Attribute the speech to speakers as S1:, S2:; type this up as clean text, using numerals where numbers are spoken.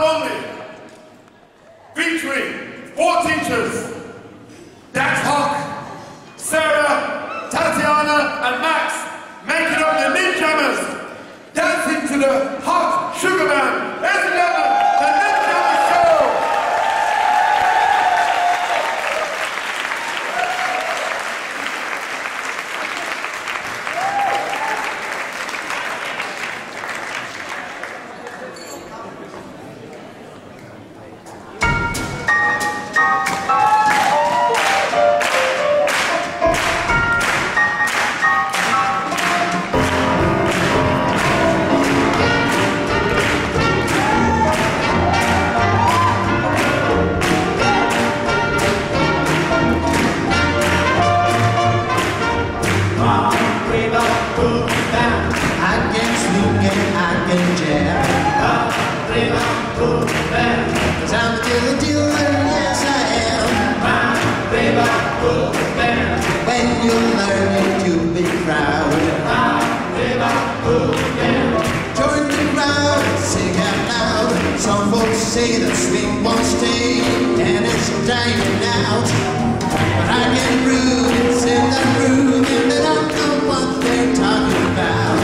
S1: only, featuring 4 teachers, Dax Hawk, Sarah, Tatiana, and Max, making up the Ninja Jammers, dancing to the Hot Sugar Man. Ladies and gentlemen, the Ninja Jammers Show!
S2: Say the swing won't stay and it's dying out, but I can prove it's in the groove and I don't know what they're talking about.